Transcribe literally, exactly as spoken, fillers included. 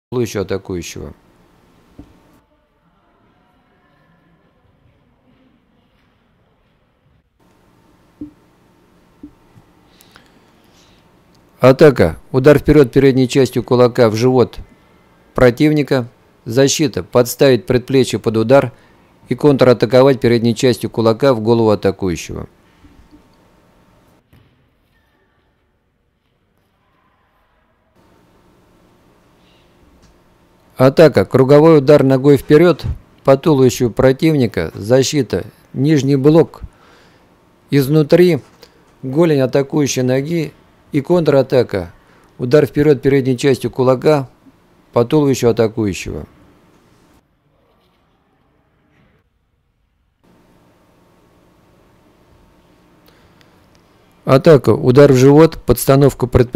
туловищу атакующего. Атака. Удар вперед передней частью кулака в живот противника. Защита. Подставить предплечье под удар и контратаковать передней частью кулака в голову атакующего. Атака. Круговой удар ногой вперед по туловищу противника. Защита. Нижний блок изнутри, голень атакующей ноги и контратака. Удар вперед передней частью кулака по туловищу атакующего. Атака. Удар в живот, подстановка предплечья.